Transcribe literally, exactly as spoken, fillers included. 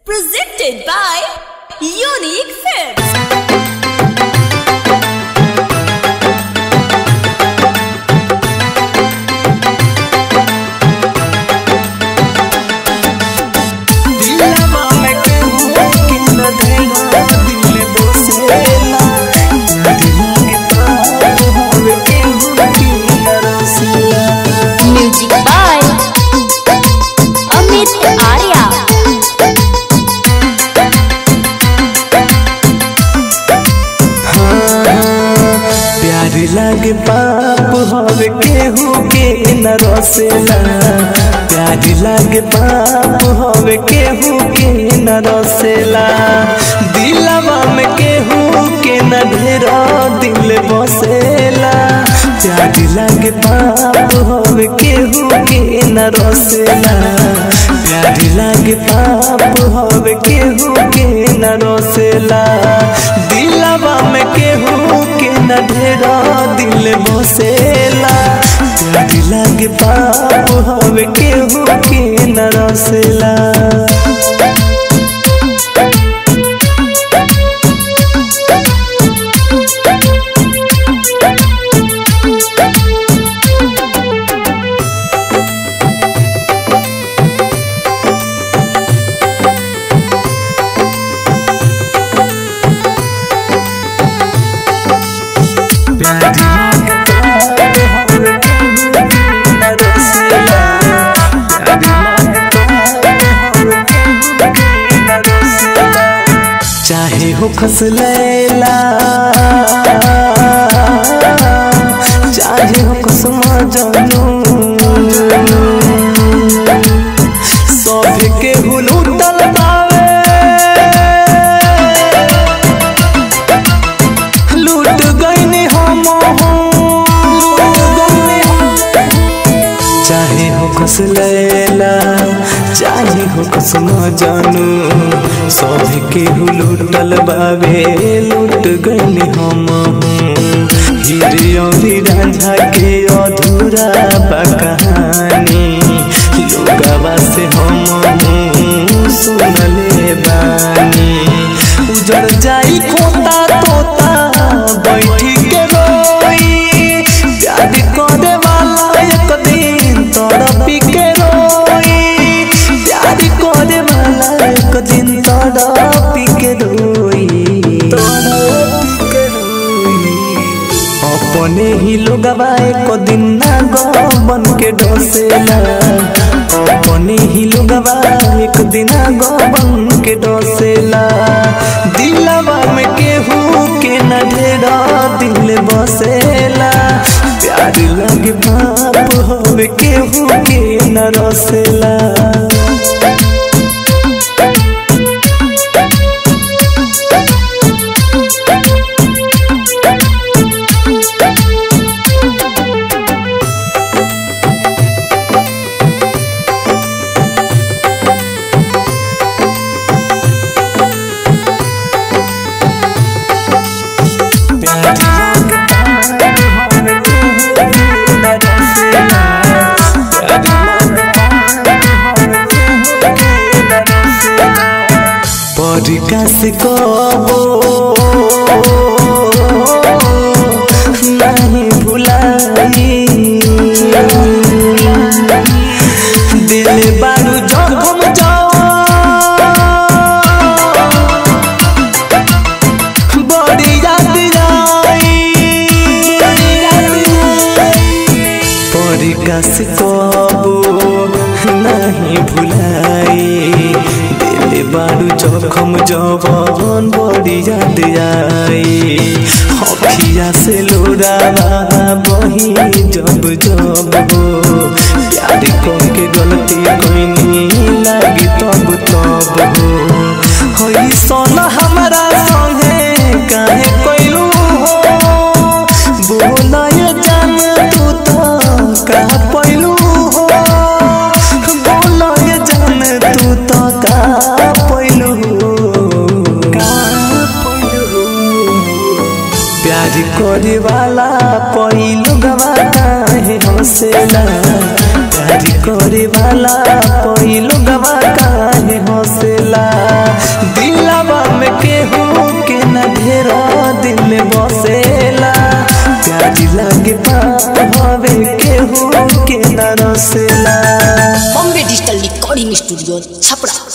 Presented by Unique Films. Music by Amit Arya. प्यार लागे पाप हवे केहू के न रसेला। प्यार लागे पाप हवे केहू के न रसेला। दिलवा में केहू के न ढेरा दिल बसेला। प्यार लागे पाप हवे केहू के न रसेला। प्यार लागे पाप हवे केहू के न रसेला। दिलवा में केहू के न ढेरा दिल बसेला। प्यार लागे पाप हवे केहू के न रसेला। चाहे हो खस लैला, चाहे हो खस मजनू, सब के हुलूटल बावे। लूट गईनी हम चाहे हो खस लैला, चाहे हो खस मजनू, सब के लूटल बावे। लूट गईनी हम हीरे और रांझा के अधूरा बा कहानी। लोगवा से हम सुनले बानी। उजड़ जाई खोता तोता बैठी के रोई। प्यार करे वाला एक दिन तड़पी के रोई। प्यार करे वाला एक दिन तड़पी के रोई। अपने ही लोगवा एक दिन ना गो बन के डसेला। अपने ही लोगवा एक दिन ना गो बन के डसेला। दिलवा में केहू के न ढेरा दिल बसेला। प्यार लगे पाप होवे केहू के न रसेला। परिका से कबो नहीं भुलाई। दिल बारू जखम जाओ बड़ी याद आई। परिका से कबो नहीं भुलाई। बारू जखम जवन बड़ी याद आई। अखिया से लोरावा बही जब जब हो। प्यार करके गलती कईनी लागी तब तब हो। होई सोना हमारा संगे काहे कइलू हो। बोला ये जान तू तो का पैलू हो। बोला ये जान तू तो का करे वाला पहिलो गवा काहे हंसेला। प्यार करे वाला पहिलो गवा काहे हंसेला। दिलवा में केहू के न ढेरा दिल में बसेला प्यारी लागे पाप हवे केहू के न रसेला। Bombay digital recording studio Chhapra.